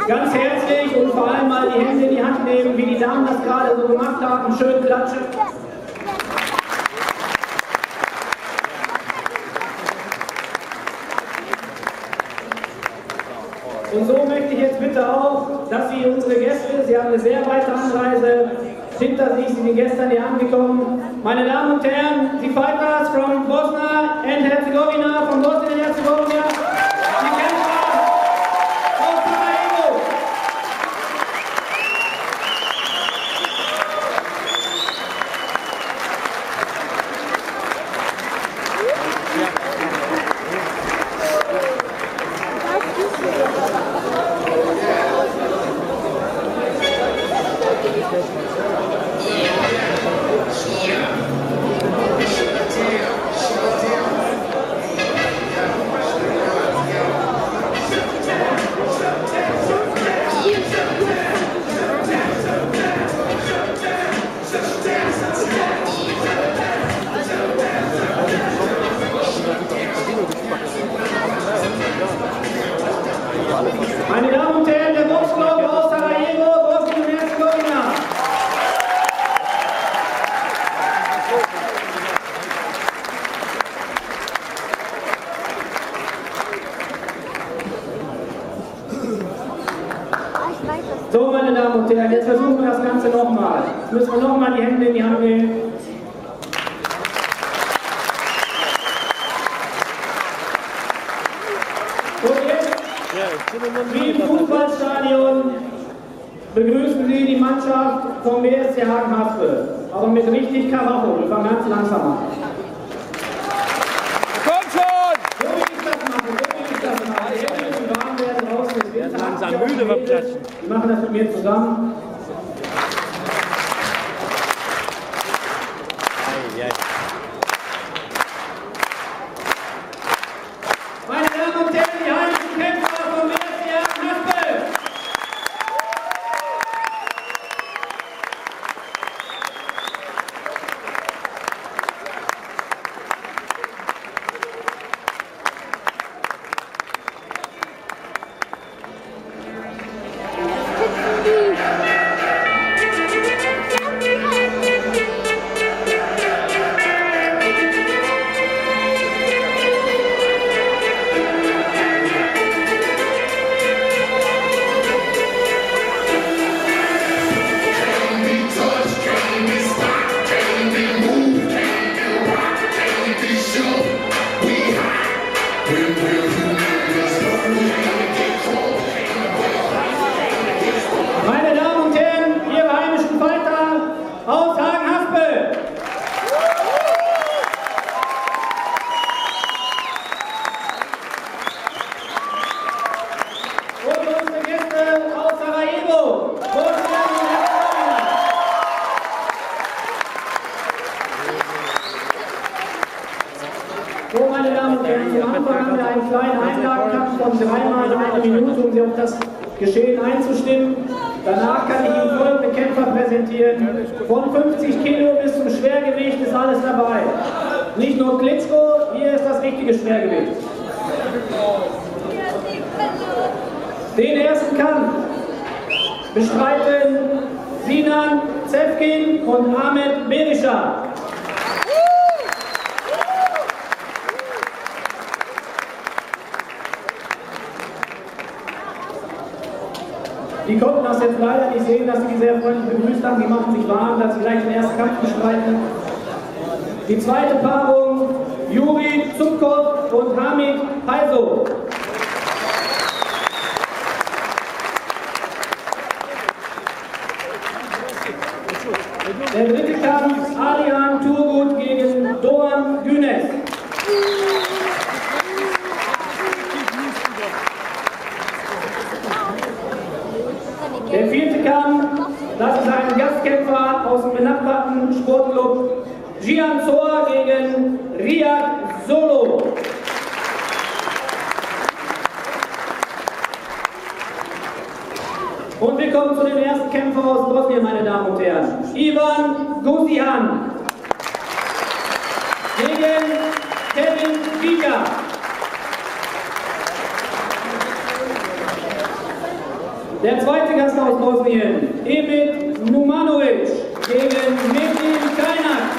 ganz herzlich und vor allem mal die Hände in die Hand nehmen, wie die Damen das gerade so gemacht haben. Schön klatschen. Und so möchte ich jetzt bitte auch, dass Sie unsere Gäste, Sie haben eine sehr weite Anreise hinter sich, Sie sind gestern hier angekommen. Meine Damen und Herren, die Fighters from Bosnia and Herzegovina, von Bosnien und Herzegowina, die Kämpfer aus Sarajevo. Meine Damen und Herren, der Boxclub aus Sarajevo, Bosnien und Herzegowina. So, meine Damen und Herren, jetzt versuchen wir das Ganze nochmal. Jetzt müssen wir nochmal die Hände in die Hand nehmen. Und jetzt, wie im Fußballstadion, begrüßen Sie die Mannschaft vom BSC Hagen-Haspel. Aber mit richtig Karacho. Wir fangen ganz langsam an. Komm schon! So will ich das machen, so will ich das machen. Die Hände müssen warm werden, draußen ist Winter. Langsam müde wird klatschen. Die machen das mit mir zusammen. Meine Damen und Herren, die heimischen Kämpfer vom BSC Hagen-Haspel. Meine Damen und Herren, Ihre heimischen Fighter aus Hagen-Haspel. Und unsere Gäste aus Sarajevo, Bosnien und Herzegowina. So, meine Damen und Herren, zum Anfang haben wir einen kleinen Einlagenkampf von 3 mal 1 Minute, um Sie auf das Geschehen einzustimmen. Danach kann ich Ihnen folgende Kämpfer präsentieren. Von 50 Kilo bis zum Schwergewicht ist alles dabei. Nicht nur Klitschko, hier ist das richtige Schwergewicht. Den ersten Kampf bestreiten Sinan Zevkin und Ahmed Berisha. Die konnten das jetzt leider nicht sehen, dass Sie die sehr freundlich begrüßt haben. Die machen sich warm, dass sie gleich den ersten Kampf bestreiten. Die zweite Paarung, Juri Zubkov und Hamid Paiso. Der dritte Kampf, Alihan Turgut gegen Doğan Güneş. Der vierte Kampf, das ist ein Gastkämpfer aus dem benachbarten Sportclub Jian Soa gegen Riyad Solo. Und wir kommen zu dem ersten Kämpfer aus Bosnien, meine Damen und Herren. Ivan Guzihan gegen Kevin Giga. Der zweite Gast aus Bosnien, Emid Numanovic gegen Metin Kajnak.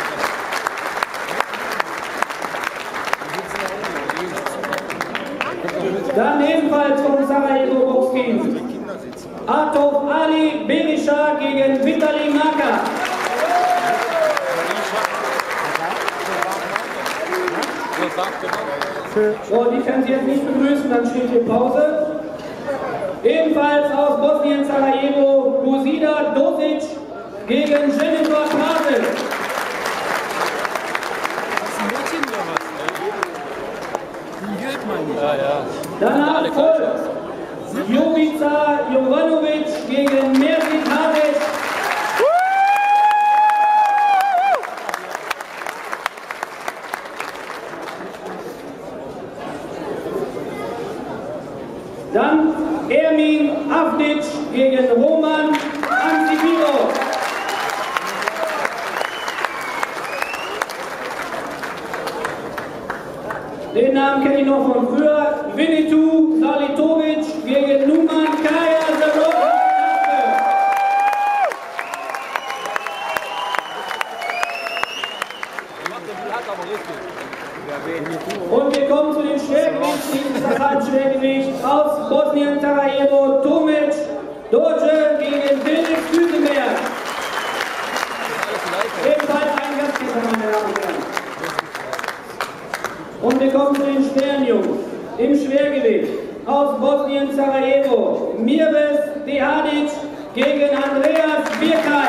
Dann ebenfalls vom Sarajevo Boxteam, Atov Ali Berisha gegen Vitali Maka. So, die können Sie jetzt nicht begrüßen, dann steht hier Pause. Ebenfalls aus Bosnien Sarajevo, Buzida Dosic gegen Jennifer Pase. Danach folgt Jovica Jovanovic gegen Mersin Hadic. Dann Ermin Avdic gegen Roman Anzipiro. Den Namen kenne ich noch von früher. Winnetou Salitovic gegen Numan Kaya Zarova. Und wir kommen zu den Schwergewichten, das Halbschwergewicht aus Bosnien, Sarajevo, Tomic, Doge gegen Felix Düsenberg. Ebenfalls ein Gastgeber, meine Damen und Herren. Und wir kommen zu den Sternjungs im Schwergewicht aus Bosnien, Sarajevo, Mirves Dehadic gegen Andreas Birkay.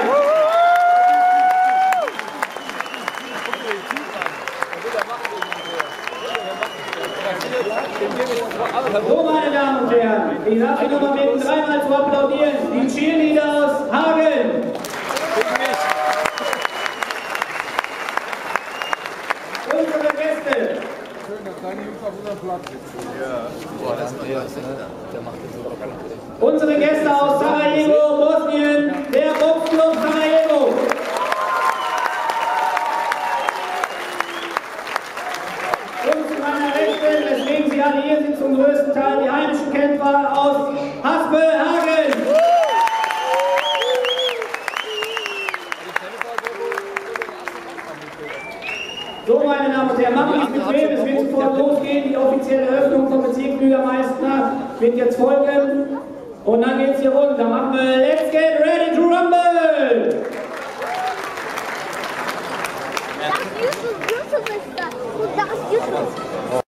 So, meine Damen und Herren, ich darf Sie nochmal bitten, dreimal zu applaudieren. Die Cheerleader aus Hagen. Unsere Gäste. Unsere Gäste aus Sarajevo, Bosnien, der Boxclub Sarajevo. Und zu meiner Rechten, deswegen Sie alle hier sind, zum größten Teil die heimischen Kämpfer aus Haspel, Hagen. So, meine Damen und Herren, machen Sie es bequem, es wird sofort losgehen. Die offizielle Eröffnung vom Bezirksbürgermeister wird jetzt folgen. Und dann geht es hier runter. Machen wir Let's Get Ready to Rumble! Das ist Yusuf ist da. Und da ist Yusuf.